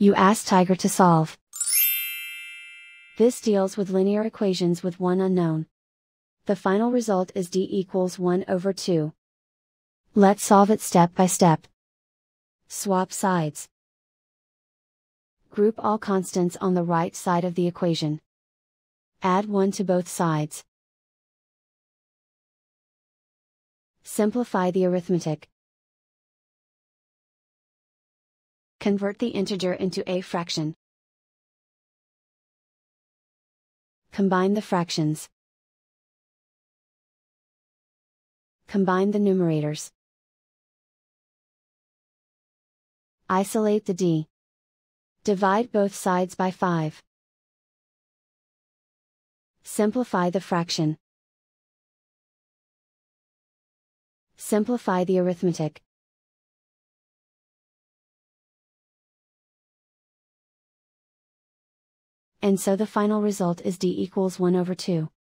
You ask Tiger to solve. This deals with linear equations with one unknown. The final result is d equals 1 over 2. Let's solve it step by step. Swap sides. Group all constants on the right side of the equation. Add 1 to both sides. Simplify the arithmetic. Convert the integer into a fraction. Combine the fractions. Combine the numerators. Isolate the d. Divide both sides by 5. Simplify the fraction. Simplify the arithmetic. And so the final result is d equals 1 over 2.